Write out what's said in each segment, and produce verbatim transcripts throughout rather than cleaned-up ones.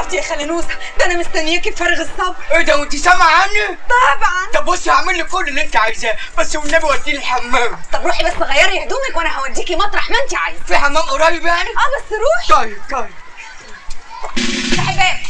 حبيبتي يا خالة نوسة، ده انا مستنياكي بفارغ الصبر. ايه ده وانت سامعه عني؟ طبعا. طب بصي هعمل لك كل اللي انت عايزاه، بس والنبي وديني الحمام. طب روحي بس غيري هدومك وانا هوديكي مطرح ما انت عايزه. في حمام قريب يعني؟ اه بس روحي. طيب طيب. افتحي الباب.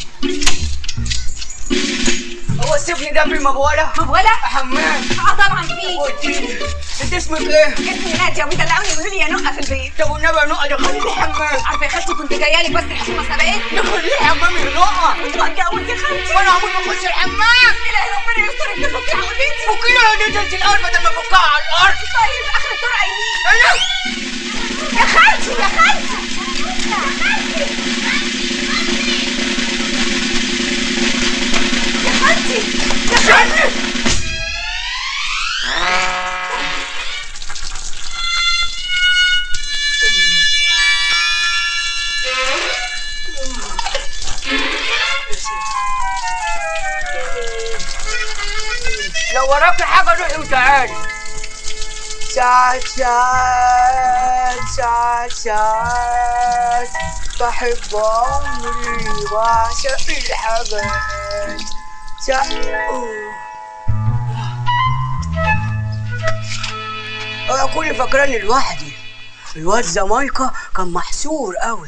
هو السجن ده فيه مبوله؟ مبوله؟ حمام؟ اه طبعا فيه. وديني. انت اسمك ايه؟ اسمي ناديه وبيدلعوني يقولوا لي يا نقه في البيت. طب والنبي يا نقه دخلي لي حمام. عارفه يا خالتي كنت جايه لك بس الحكومه سبقتني. دخلي لي حمام يا نقه. كنت هتجوز يا خالتي. وانا عمري ما اخش الحمام. الهي ربنا يسترك تفكي عقلتي. فكي لها يا انت الاول بدل ما افكها على الارض. طيب اخر الطرقه يمين. انا يا خالتي يا خالتي يا خالتي يا خالتي يا خالتي. لو وراكي حاجه روحي وتعالي. ساعات ساعات ساعات ساعات بحب عمري وعشق الحاجات. ساعات انا كل فاكراني لوحدي. الواد زمايكا كان محصور قوي.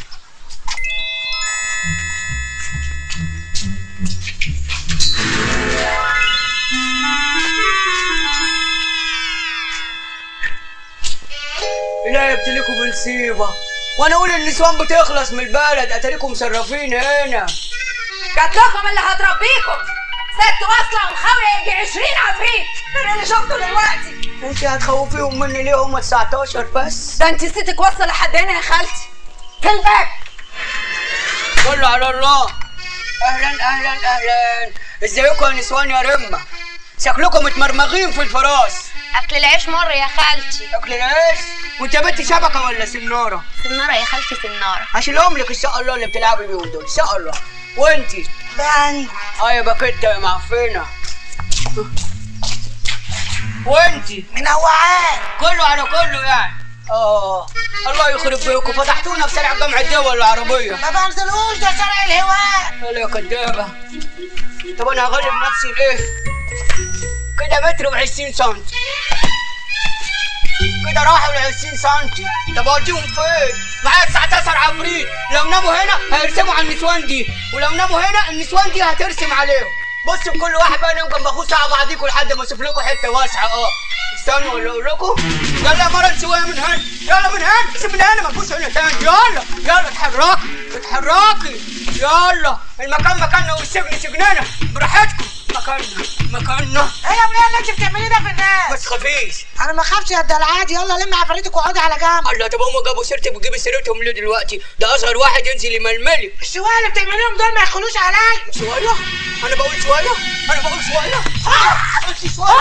لا يبتليكوا بنصيبه، وانا اقول النسوان بتخلص من البلد، اتاريكم مصرفين هنا. جات لكم اللي هتربيكم ست واصله ومخاويه يجي عشرين عفريت. انا اللي شفته دلوقتي. انت هتخوفيهم مني ليه؟ هم تسعتاشر بس. ده انت ستك واصله لحد هنا يا خالتي. في الباب. كله على الله. اهلا اهلا اهلا. ازيكم يا نسوان يا رمه؟ شكلكم متمرمغين في الفراش. اكل العيش مر يا خالتي. اكل العيش؟ وانت بنت شبكه ولا سناره؟ سناره يا خالتي سناره. هشيلهم لك ان شاء الله اللي بتلعبي بيهم دول ان شاء الله. وانتي؟ داني. اه يا باكيته يا معفنه. وانتي؟ منوعات. كله على كله يعني. اه الله يخرب بيكم، فتحتونا في شارع جامع الدول العربيه. ما بنزلوش، ده شارع الهواء. يلا يا كدابه. طب انا هغلب نفسي ليه؟ كده متر وعشرين سنتي. كده راحوا لعشرين سنتي. طب اوديهم فين؟ معايا تسعتاشر عفريت، لو ناموا هنا هيرسموا على النسوان دي، ولو ناموا هنا النسوان دي هترسم عليهم. بصوا كل واحد بقى ينام جنب اخوه ساعه بعضيكوا لحد ما اشوف لكم حته واسعه. اه استنوا ولا اقول لكم؟ يلا يا مرة شويه من هنا، يلا من هنا، سيب من هنا ما تبصوا هنا تاني. يلا يلا اتحركي اتحركي. يلا المكان مكاننا والسجن سجننا، براحتكم. مكاننا مكاننا. ايه يا وليه اللي انت بتعمليه ده في الناس؟ ما تخافيش. انا ما اخافش يا الدلعات. يلا لم عفاريتك واقعدي على جنب. الله طب هم جابوا سيرتك وتجيبي سيرتهم ليه دلوقتي؟ ده اصغر واحد ينزل يململك. الشويه اللي بتعمليهم دول ما يدخلوش عليا. شويه؟ انا بقول شويه؟ انا بقول شويه؟ انت شويه؟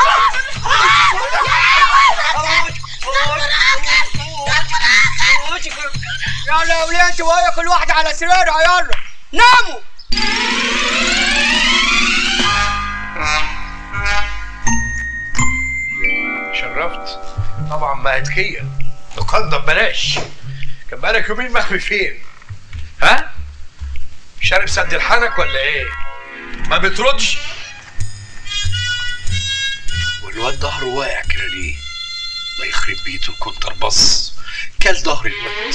يلا يا وليه شويه، كل واحد على سريرها. يلا ناموا. شرفت طبعا بهتكية لقدم بلاش. كان بقالك يومين مخفي فين؟ ها؟ شارب سد الحنك ولا ايه؟ ما بتردش؟ والواد ظهره واقع كده ليه؟ الله يخرب بيته الكونتر باص كل ظهر الواد.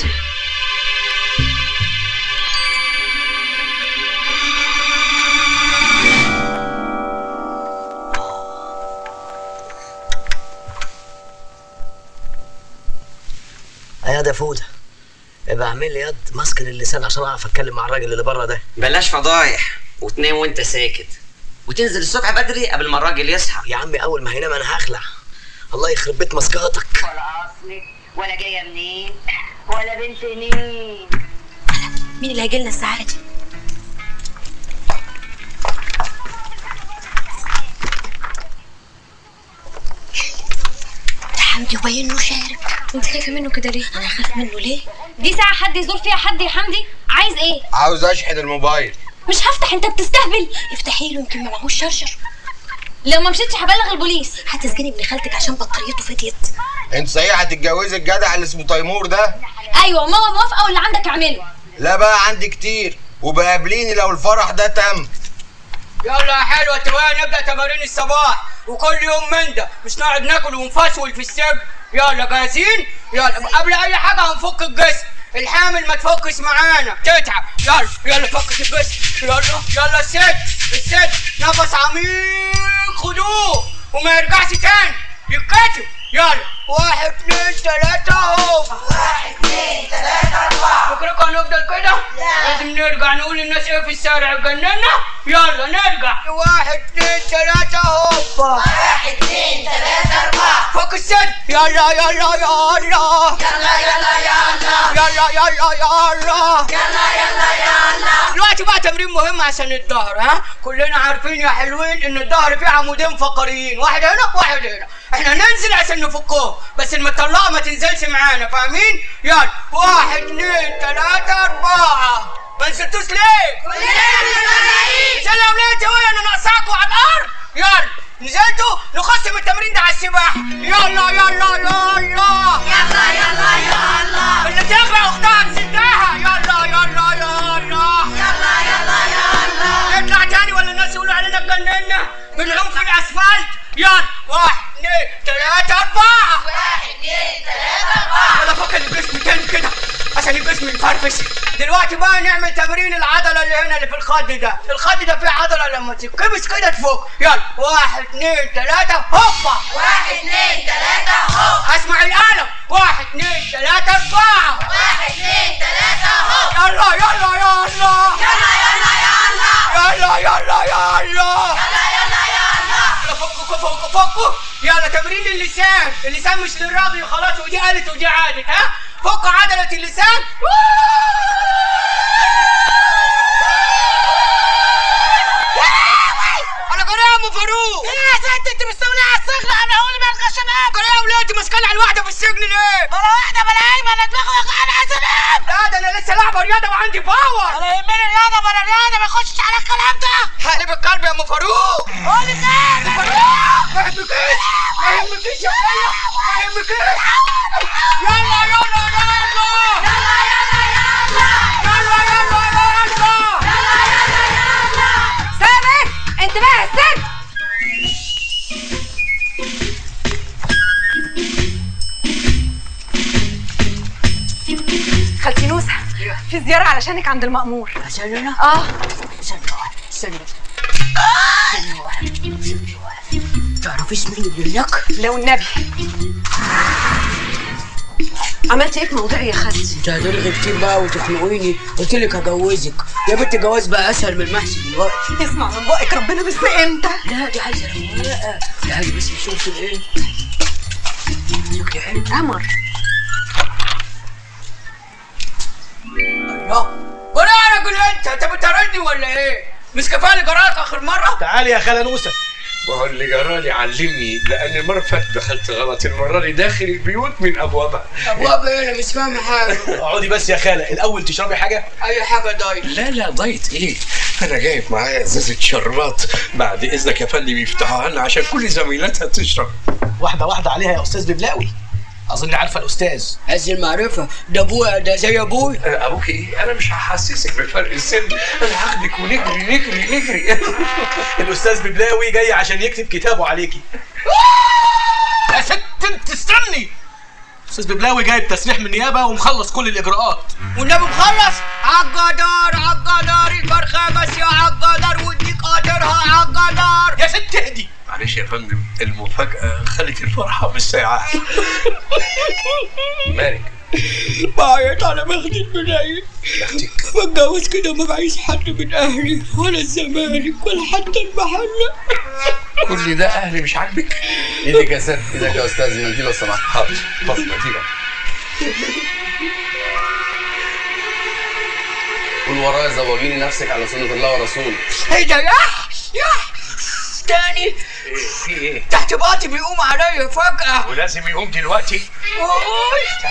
يا ده فوده ابقى اعمل لي يد ماسكن اللسان عشان اعرف اتكلم مع الراجل اللي بره ده. بلاش فضايح وتنام وانت ساكت، وتنزل الصبح بدري قبل ما الراجل يصحى. يا عمي اول ما هينام انا هخلع. الله يخرب بيت مسكاتك. ولا اصلك ولا جايه منين ولا بنت مين. مين اللي هيجي لنا الساعه دي؟ حمدي وباين انه شارب. انت خايفه منه كده ليه؟ انا خايف منه ليه؟ دي ساعه حد يزور فيها حد يا حمدي؟ عايز ايه؟ عاوز اشحن الموبايل. مش هفتح، انت بتستهبل. افتحي له يمكن ما معهوش شرشر. لو ما مشيتش هبلغ البوليس. هتسجني ابن خالتك عشان بطاريته فضيت. انت صحيح هتتجوزي الجدع اللي اسمه تيمور ده؟ ايوه ماما موافقه واللي عندك اعمله. لا بقى عندي كتير. وبقابليني لو الفرح ده تم. يلا يا حلوه تواني نبدا تمارين الصباح وكل يوم من ده، مش نقعد ناكل ونفسول في السجن. يلا جاهزين؟ يلا قبل اي حاجه هنفك الجسم، الحامل ما تفكش معانا تتعب. يلا يلا فكت الجسم. يلا يلا الست الست نفس عميق خدوه وما يرجعش تاني يتكتب. يلا واحد اتنين تلاته اهو. واحد اتنين تلاته اربعه. فكركم هنفضل كده؟ لازم نرجع نقول للناس ايه في الشارع اتجننا. يلا نرجع. واحد اتنين تلاته اهو. واحد اتنين تلاته اربعه. فك السد. يلا يلا يلا يلا يلا يلا يلا يلا يلا يلا يلا يلا. دلوقتي بقى تمرين مهم عشان الظهر. ها كلنا عارفين يا حلوين ان الظهر فيه عمودين فقريين، واحد هنا واحد هنا. احنا ننزل عشان نفكهم بس المطلقه ما تنزلش معانا، فاهمين؟ يلا واحد اتنين تلاته اربعه. ما نزلتوش ليه؟ كلنا متفرقين. عشان لو لقيت هو انا ناقصاكوا على الارض. يلا نزلتوا نخصم التمرين ده على السباحه. يلا يلا يلا يلا يلا يلا يلا. اللي تغرق اختها تسدها. يلا يلا يلا يلا يلا يلا. نطلع تاني ولا الناس يقولوا علينا اتجننا بنعوم في الاسفلت. يلا واحد اتنين تلاته اربعه. واحد اتنين تلاته اربعه. يلا فك الجسم تاني كده عشان الجسم يفرفش. دلوقتي بقى نعمل تمرين العضله اللي هنا اللي في الخد ده. الخد ده فيه عضله لما تتكبس كده تفك. يلا واحد اتنين تلاته هوبا. واحد اتنين تلاته هوب. اسمع القلم. واحد اتنين تلاته اربعه. واحد اتنين تلاته هوب. يلا يلا يلا يلا يلا يلا. يلا يلا يلا يلا يلا يلا. فكوا فكوا فكوا. يلا تمرين اللسان. اللسان مش للراجل خلاص، ودي قالت ودي عادت. ها فكوا عضله اللسان. انا جري يا ام فاروق. ايه يا ست انت مستوليه على السجن؟ انا هقول مالك يا شباب. جري يا ولادي ماسكاني على الواحده في السجن ليه؟ بلا واحده بلا قايمه انا دماغي وجعاني يا شباب. لا ده انا لسه لاعبه رياضه وعندي باور. انا يهمني الرياضه ولا الرياضه، ما يخشش على الكلام ده. حقلب القلب يا ام فاروق. قولي خير يا فاروق. ما يهمكيش ما يهمكيش يا خالة ما يهمكيش. يلا يلا يلا يلا يلا يلا. يلا يلا يلا. يلا يلا يلا. سامر انتباه السد. خالتي نوسة في زيارة علشانك عند المأمور. عشان انا؟ اه استنى واحد استنى استنى واحد استنى واحد. تعرفيش مين اللي هناك؟ لو النبي. عملت ايه في موضوعي يا خالتي؟ انت هترغي كتير بقى وتخنقيني. قلت لك هجوزك يا بنت. الجواز بقى اسهل من المحسن دلوقتي. اسمع من بقك ربنا بس امتى؟ لا دي عايزه رواقه. دي عايزه بس نشوف ايه. قمر. الله ولا يا راجل انت انت بتطردني ولا ايه؟ مش كفايه جرالك اخر مره؟ تعالي يا خاله نوسه. ما هو اللي جرالي علمني، لان المره اللي فاتت دخلت غلط، المره دي داخل البيوت من ابوابها. ابواب ايه؟ انا مش فاهم حاجه. اقعدي بس يا خاله، الاول تشربي حاجه؟ اي حاجه دايت. لا لا دايت ايه؟ انا جايب معايا ازازه شربات بعد اذنك يا فندم يفتحوها لنا عشان كل زميلاتها تشرب. واحده واحده عليها يا استاذ ببلاوي. اظن عارفه الاستاذ. عز المعرفه ده ابويا ده زي ابوي. ابوك ايه؟ انا مش هحسسك بفرق السن، انا هاخدك ونجري نجري نجري. الاستاذ ببلاوي جاي عشان يكتب كتابه عليكي. يا ست انت استني. استاذ ببلاوي جايب تسريح من النيابه ومخلص كل الاجراءات. والنبي مخلص؟ عالجدار عالجدار الفرخه بس يا عالجدار وديك قاطرها عالجدار. يا ست اهدي. معلش يا فندم المفاجأة خلت الفرحة بالساعة. مالك؟ بعيط على بختي البناية. بختك؟ بتجوز كده ما بعيش حد من أهلي ولا الزمالك ولا حتى المحلة. كل ده أهلي مش عاجبك؟ ايدك يا ست، ايدك يا استاذ منديل لو سمحت. حاضر اتفضل منديلة. قول ورايا زوجيني نفسك على سنة الله ورسوله. إيه ده يا يا تاني؟ ايه في ايه؟ تحت باطي بيقوم عليا فجأة. ولازم يقوم دلوقتي؟ أوي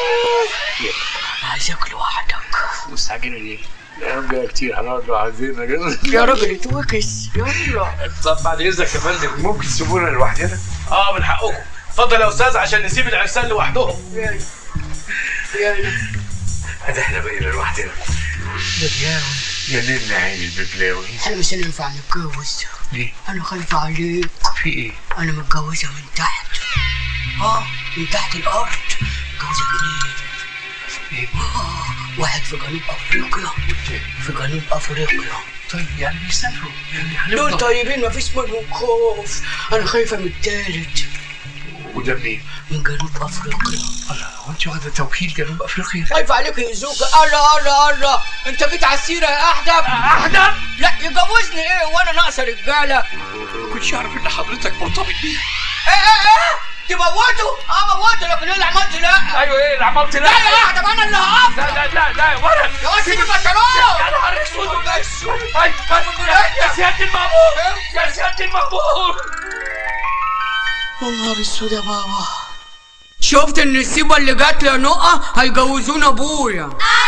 عايز اكل لوحدك. مستعجلة ليه؟ يا رب يا كتير هنقعد لوحدنا. يا راجل اتوكس يلا. طب بعد اذنك يا فندم ممكن تسيبونا لوحدنا؟ اه من حقكم. اتفضل يا استاذ عشان نسيب العرسان لوحدهم. يلا يلا. ده احنا بقينا لوحدنا. يا ليل عيني الببلاوي. احنا مش هينفع نتجوز. ليه؟ انا خايفه عليك. في ايه؟ انا متجوزه من تحت. اه من تحت الارض. متجوزه اتنين. ايه؟ آه واحد في جنوب افريقيا في جنوب افريقيا. طيب يعني بيسافروا يعني دول طيبين مفيش منهم خوف. انا خايفه من التالت. وده منين؟ من جنوب افريقيا. الله، هو انت واخده توكيل جنوب افريقيا؟ خايف عليك يأذوك. الله الله الله، انت جيت على السيره يا احدب. احدب؟ لا يجوزني ايه وانا ناقصه رجاله؟ ما كنتش اعرف ان حضرتك مرتبط بيها. ايه ايه ايه؟ تموته؟ اه موته، لكن ايه اللي عملت؟ لا ايوه ايه اللي عملت؟ لا لا يا احدب انا اللي هقف. لا لا لا لا يا ولد يا ولد سيب البنطلون. يا نهار اسود اسود. يا سياده المأمور، يا سياده المأمور. يا نهار اسود يا بابا. شفت النسيبه اللي جات لي نقه هيجوزونا ابويا.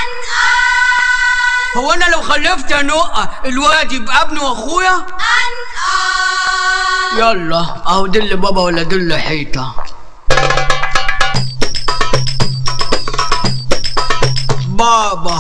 هو انا لو خلفت يا نقه الواد يبقى ابني واخويا؟ يلا اهو دل بابا ولا دل حيطه. بابا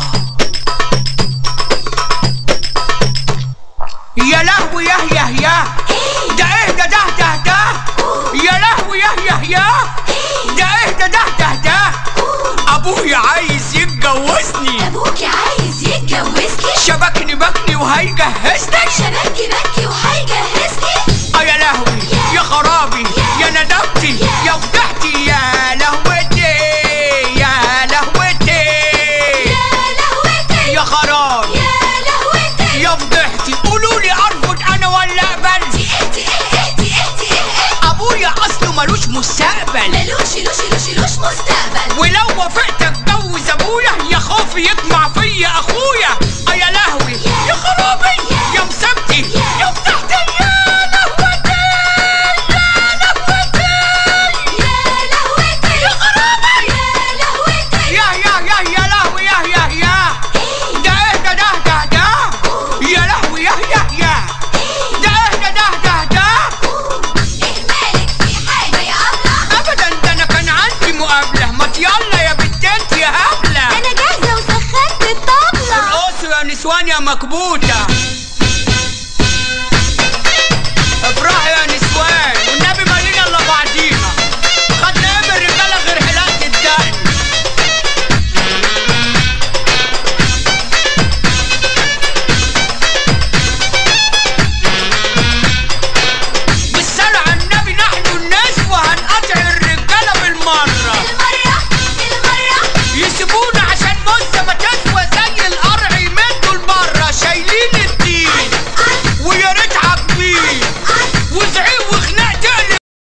يا لهوي يا يا يا ده ايه ده ده ده ده يا لهوي يا يا يا ده ايه ده ده ده ده ابويا عايز يتجوزني. ابوك عايز يتجوزني؟ شبكني بكني وهيجهزني. شبكني بكي وهيجهزني؟ اه يا لهوي يا خرابي يا ندمتي يا فضحتي يا لهوتي يا لهوتي يا لهوتي يا خرابي يا لهوتي يا فضحتي. قولوا لي ارفض انا ولا اقبل؟ اهدي اهدي اهدي اهدي اهدي. ابويا اصله ملوش مستقبل. ملوش لوش لوش لوش مستقبل. ولو وافقت اتجوز ابويا يا خوفي يطمع فيا اخويا. اه يا لهوي يا خرابي يا مسبتي يا فضحتي يا لهوتي يا لهوتي يا لهوتي يا خرابي يا لهوتي يا يا يا يا لهوي يا يا يا ده ايه ده ده ده ده يا لهوي يا يا يا ده ايه ده ده ده ده ايه مالك في حاجه يا ابله؟ ابدا ده انا كان عندي مقابله. ما يلا يا بنت انت يا هبله. انا جاهزه وسخنت الطبله. ارقصوا يا نسوان يا مكبوته.